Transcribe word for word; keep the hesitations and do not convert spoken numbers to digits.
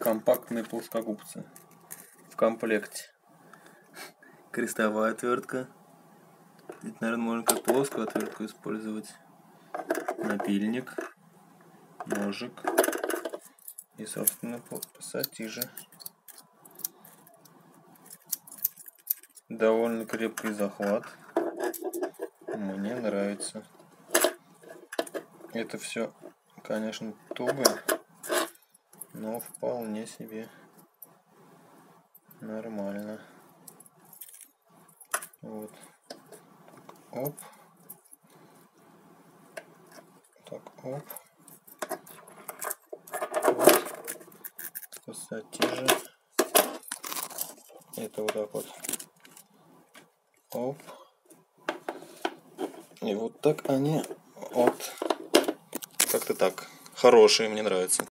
Компактные плоскогубцы в комплекте. Крестовая отвертка. Ведь, наверное, можно как плоскую отвертку использовать. Напильник, ножик и, собственно, пассатижи. Довольно крепкий захват. Мне нравится. Это все, конечно, туго, но вполне себе нормально. Вот. Оп. Так, оп. Вот. Пассатижи. Это вот так вот. Оп. И вот так они вот как-то так. Хорошие, мне нравятся.